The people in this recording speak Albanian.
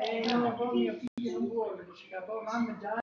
No, poi mio figlio non vuole, dice che poi mamma già